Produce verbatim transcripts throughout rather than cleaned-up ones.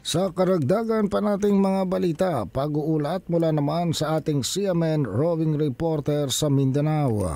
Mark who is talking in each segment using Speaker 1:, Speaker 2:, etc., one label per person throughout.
Speaker 1: Sa karagdagan pa nating mga balita, pag-uulat mula naman sa ating C M N roving reporter sa Mindanao.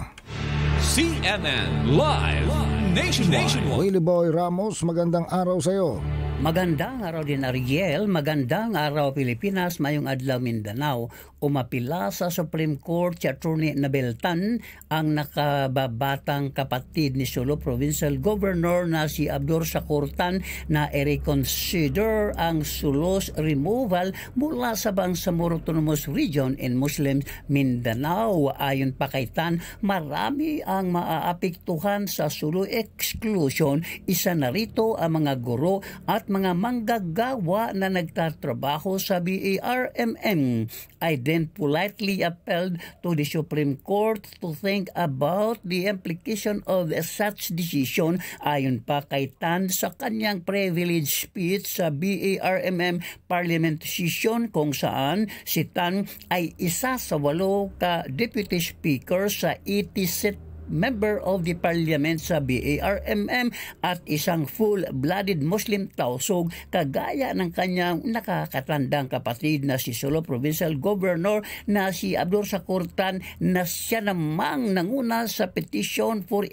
Speaker 2: C M N Live Nationwide.
Speaker 1: Willie Boy Ramos, magandang araw sa iyo.
Speaker 3: Magandang araw din Ariel, magandang araw Pilipinas, mayong adlaw Mindanao. Umapila sa Supreme Court si Attorney Nabel Tan ang nakababatang kapatid ni Sulu Provincial Governor na si Abdur Shakur Tan na i-reconsider ang Sulu's removal mula sa Bangsamoro Autonomous Region in Muslim Mindanao. Ayon pa kay Tan, marami ang maaapektuhan sa Sulu exclusion. Isa na rito ang mga guro at mga manggagawa na nagtatrabaho sa B A R M M. I then politely appealed to the Supreme Court to think about the implication of such decision. Ayon pa kay Tan sa kanyang privilege speech sa B A R M M Parliament session kung saan si Tan ay isa sa walo ka Deputy Speaker sa eighty-seat member of the parliament sa B A R M M at isang full-blooded Muslim tausog kagaya ng kanyang nakakatandang kapatid na si Sulu Provincial Governor na si Abdur Shakur Tan na siya namang nanguna sa petition for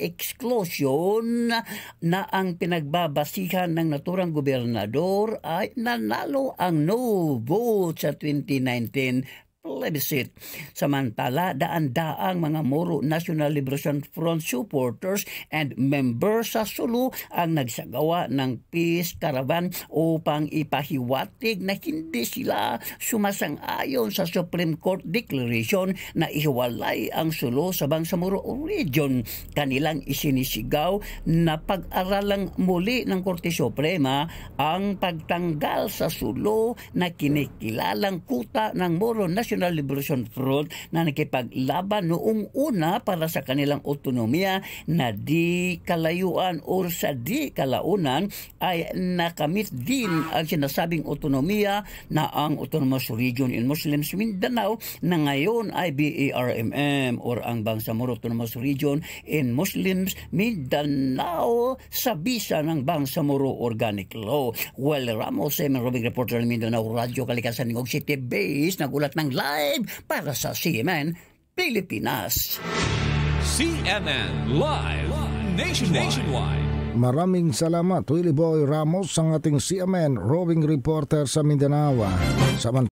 Speaker 3: exclusion na ang pinagbabasihan ng naturang gobernador ay nanalo ang no vote sa twenty nineteen plebiscite. Samantala, daan-daang mga Moro National Liberation Front supporters and members sa Sulu ang nagsagawa ng peace caravan upang ipahiwatig na hindi sila sumasang-ayon sa Supreme Court Declaration na ihiwalay ang Sulu sa Bangsamoro Region. Kanilang isinisigaw na pag-aralang muli ng Korte Suprema ang pagtanggal sa Sulu na kinikilalang kuta ng Moro National National Liberation Front na nakipaglaban noong una para sa kanilang autonomiya na di kalayuan o sa di kalaunan ay nakamit din ang sinasabing autonomiya na ang Autonomous Region in Muslims Mindanao na ngayon ay B A R M M or ang Bangsamoro Autonomous Region in Muslims Mindanao sa bisa ng Bangsamoro Organic Law. Well, Ramos, M. Robing Reporter ng Mindanao Radio, Kalikasan, Ningog City Base, nagulat ng live para sa C M N Pilipinas.
Speaker 2: C M N Live Nationwide.
Speaker 1: Maraming salamat, Willie Boy Ramos, ang ating C M N roving reporter sa Mindanao. Samantala